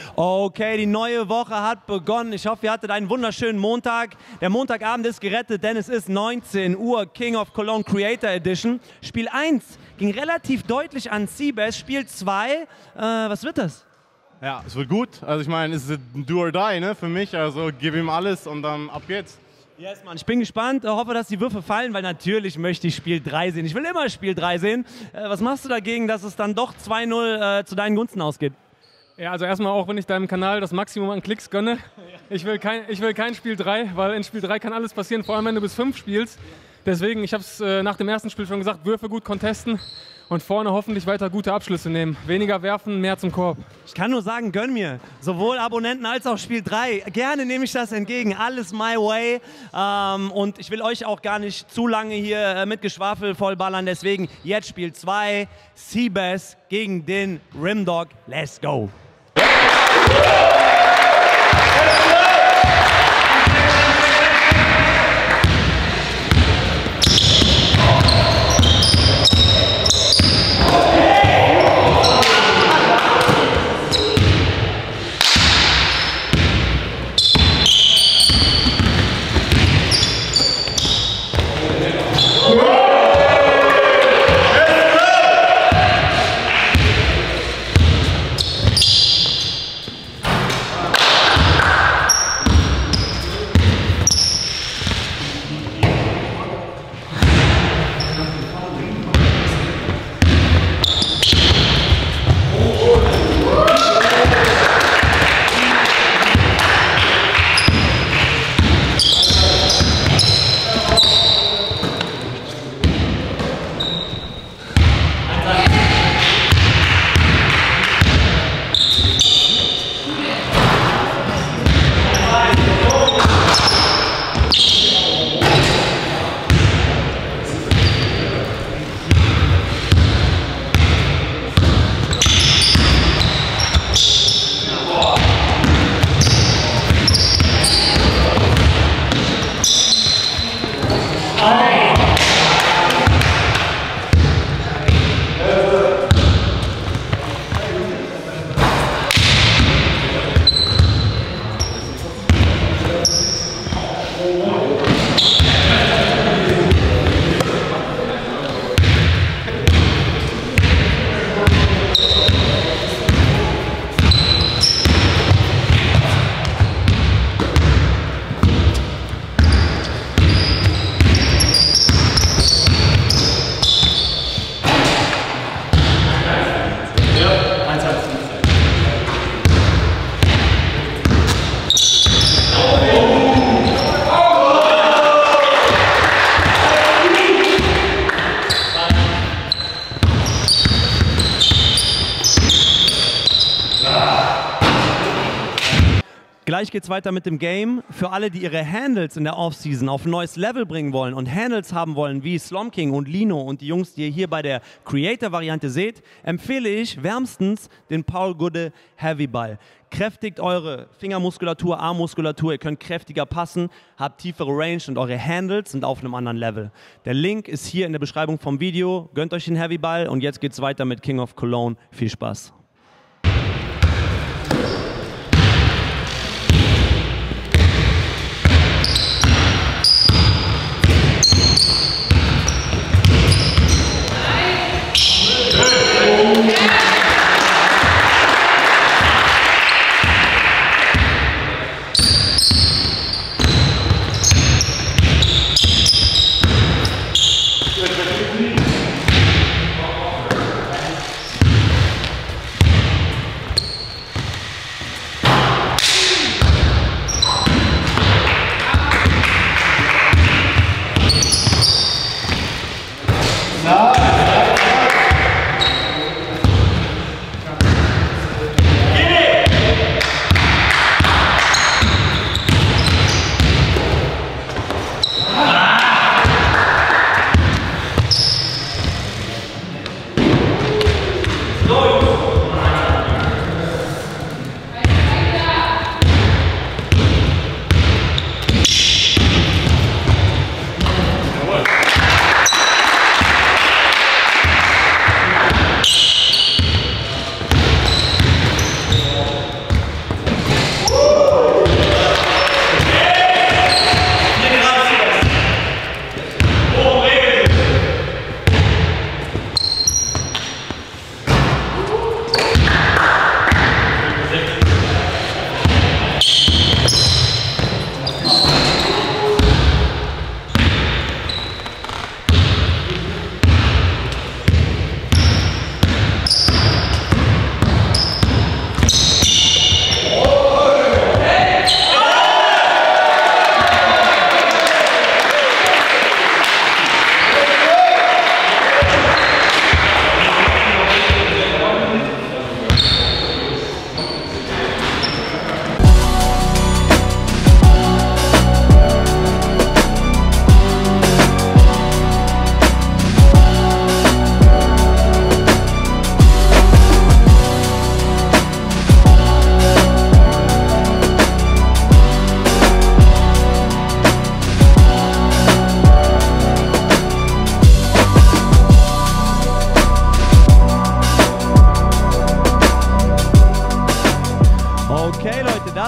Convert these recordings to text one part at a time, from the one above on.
Okay, die neue Woche hat begonnen. Ich hoffe, ihr hattet einen wunderschönen Montag. Der Montagabend ist gerettet, denn es ist 19 Uhr, King of Cologne Creator Edition. Spiel 1 ging relativ deutlich an Seabass. Spiel 2, was wird das? Ja, es wird gut. Also ich meine, es ist ein Do or Die, ne, für mich. Also gib ihm alles und dann ab geht's. Yes, Mann. Ich bin gespannt, hoffe, dass die Würfe fallen, weil natürlich möchte ich Spiel 3 sehen. Ich will immer Spiel 3 sehen. Was machst du dagegen, dass es dann doch 2-0 zu deinen Gunsten ausgeht? Ja, also erstmal auch, wenn ich deinem Kanal das Maximum an Klicks gönne. Ich will kein Spiel 3, weil in Spiel 3 kann alles passieren, vor allem wenn du bis 5 spielst. Deswegen, ich habe es nach dem ersten Spiel schon gesagt, Würfe gut contesten und vorne hoffentlich weiter gute Abschlüsse nehmen. Weniger werfen, mehr zum Korb. Ich kann nur sagen, gönn mir. Sowohl Abonnenten als auch Spiel 3. Gerne nehme ich das entgegen. Alles my way. Und ich will euch auch gar nicht zu lange hier mit Geschwafel vollballern. Deswegen jetzt Spiel 2. Seabass gegen den Rimdog. Let's go. Gleich geht's weiter mit dem Game. Für alle, die ihre Handles in der Offseason auf ein neues Level bringen wollen und Handles haben wollen wie Slom King und Lino und die Jungs, die ihr hier bei der Creator-Variante seht, empfehle ich wärmstens den Paul Gudde Heavy Ball. Kräftigt eure Fingermuskulatur, Armmuskulatur, ihr könnt kräftiger passen, habt tiefere Range und eure Handles sind auf einem anderen Level. Der Link ist hier in der Beschreibung vom Video. Gönnt euch den Heavy Ball und jetzt geht's weiter mit King of Cologne. Viel Spaß.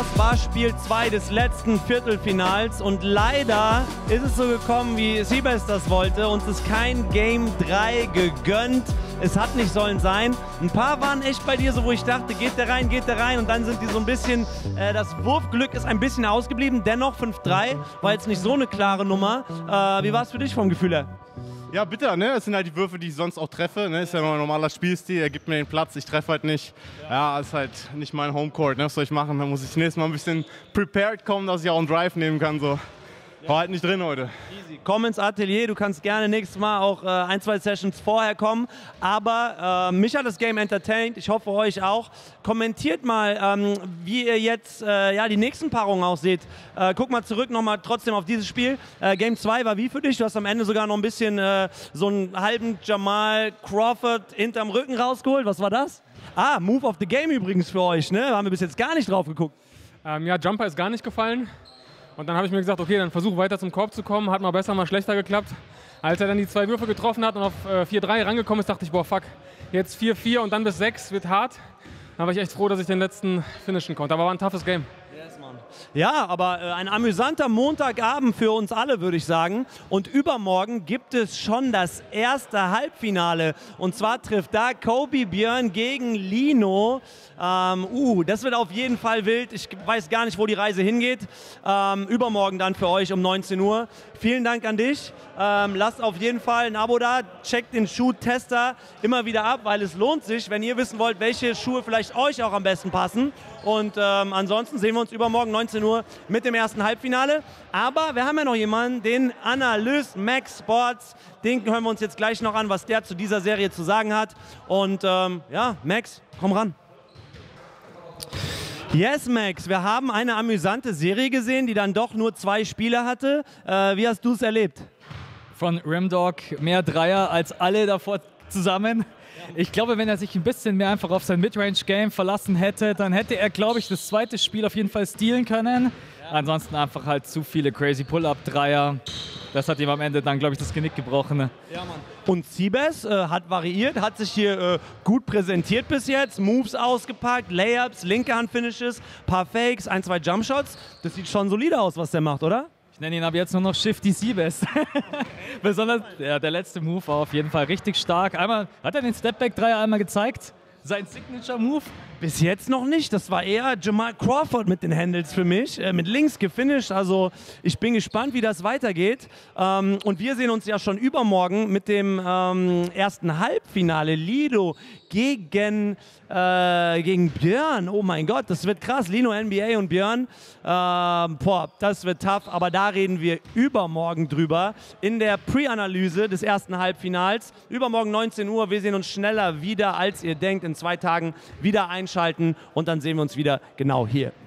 Das war Spiel 2 des letzten Viertelfinals und leider ist es so gekommen, wie Seabass das wollte. Uns ist kein Game 3 gegönnt. Es hat nicht sollen sein. Ein paar waren echt bei dir so, wo ich dachte, geht der rein und dann sind die so ein bisschen, das Wurfglück ist ein bisschen ausgeblieben. Dennoch 5-3, war jetzt nicht so eine klare Nummer. Wie war es für dich vom Gefühl her? Ja, bitter, ne? Das sind halt die Würfe, die ich sonst auch treffe. Ne? Ist ja ein normaler Spielstil, er gibt mir den Platz, ich treffe halt nicht. Ja, ist halt nicht mein Homecourt, ne? Was soll ich machen? Da muss ich nächstes Mal ein bisschen prepared kommen, dass ich auch einen Drive nehmen kann. So. War halt nicht drin heute. Easy. Komm ins Atelier, du kannst gerne nächstes Mal auch 1-2 Sessions vorher kommen. Aber mich hat das Game entertained, ich hoffe euch auch. Kommentiert mal, wie ihr jetzt ja, die nächsten Paarungen ausseht. Guck mal zurück nochmal trotzdem auf dieses Spiel. Game 2 war wie für dich? Du hast am Ende sogar noch ein bisschen so einen halben Jamal Crawford hinterm Rücken rausgeholt. Was war das? Ah, Move of the Game übrigens für euch, ne? Da haben wir bis jetzt gar nicht drauf geguckt. Ja, Jumper ist gar nicht gefallen. Und dann habe ich mir gesagt, okay, dann versuch weiter zum Korb zu kommen. Hat mal besser, mal schlechter geklappt. Als er dann die 2 Würfe getroffen hat und auf 4-3 rangekommen ist, dachte ich, boah, fuck, jetzt 4-4 und dann bis 6 wird hart. Da war ich echt froh, dass ich den letzten finishen konnte. Aber war ein toughes Game. Ja, aber ein amüsanter Montagabend für uns alle, würde ich sagen. Und übermorgen gibt es schon das erste Halbfinale. Und zwar trifft da Kobe Björn gegen Lino. Das wird auf jeden Fall wild. Ich weiß gar nicht, wo die Reise hingeht. Übermorgen dann für euch um 19 Uhr. Vielen Dank an dich. Lasst auf jeden Fall ein Abo da. Checkt den Schuhtester immer wieder ab, weil es lohnt sich, wenn ihr wissen wollt, welche Schuhe vielleicht euch auch am besten passen. Und ansonsten sehen wir uns übermorgen 19 Uhr mit dem ersten Halbfinale. Aber wir haben ja noch jemanden, den Analyst Max Sports. Den hören wir uns jetzt gleich noch an, was der zu dieser Serie zu sagen hat. Und ja, Max, komm ran. Yes, Max, wir haben eine amüsante Serie gesehen, die dann doch nur 2 Spiele hatte. Wie hast du es erlebt? Von Rimdog mehr Dreier als alle davor zusammen. Ich glaube, wenn er sich ein bisschen mehr einfach auf sein Midrange-Game verlassen hätte, dann hätte er, glaube ich, das zweite Spiel auf jeden Fall stealen können. Ja. Ansonsten einfach halt zu viele crazy Pull-Up-Dreier. Das hat ihm am Ende dann, glaube ich, das Genick gebrochen. Ja, Mann. Und Seabass hat variiert, hat sich hier gut präsentiert bis jetzt. Moves ausgepackt, Layups, linke Hand-Finishes, paar Fakes, 1-2 Jumpshots. Das sieht schon solide aus, was der macht, oder? Ich nenne ihn aber jetzt nur noch Shifty Seabass. Besonders der letzte Move war auf jeden Fall richtig stark. Einmal hat er den Stepback-Dreier einmal gezeigt. Sein Signature-Move? Bis jetzt noch nicht. Das war eher Jamal Crawford mit den Handles für mich. Mit links gefinisht. Also ich bin gespannt, wie das weitergeht. Und wir sehen uns ja schon übermorgen mit dem ersten Halbfinale. Lido gegen Björn. Oh mein Gott, das wird krass. Lino, NBA und Björn. Das wird tough. Aber da reden wir übermorgen drüber. In der Pre-Analyse des ersten Halbfinals. Übermorgen 19 Uhr. Wir sehen uns schneller wieder, als ihr denkt. In 2 Tagen wieder einschalten. Und dann sehen wir uns wieder genau hier.